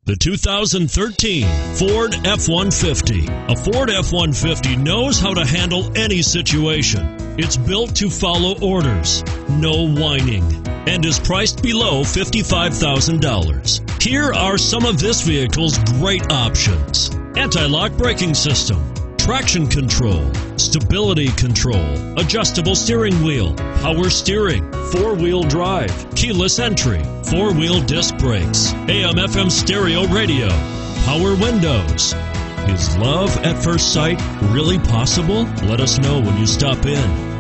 The 2013 Ford F-150. A Ford F-150 knows how to handle any situation. It's built to follow orders, no whining, and is priced below $55,000. Here are some of this vehicle's great options: anti-lock braking system, traction control, stability control, adjustable steering wheel, power steering, four-wheel drive, keyless entry, four-wheel disc brakes, AM/FM stereo radio, power windows. Is love at first sight really possible? Let us know when you stop in.